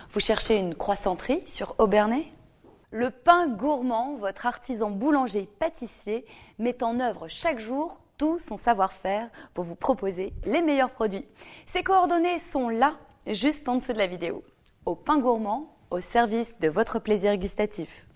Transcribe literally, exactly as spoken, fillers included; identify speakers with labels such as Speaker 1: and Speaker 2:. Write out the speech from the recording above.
Speaker 1: Vous cherchez une croissanterie sur Obernai? Le Pain Gourmand, votre artisan boulanger-pâtissier, met en œuvre chaque jour tout son savoir-faire pour vous proposer les meilleurs produits. Ses coordonnées sont là, juste en dessous de la vidéo. Au Pain Gourmand, au service de votre plaisir gustatif.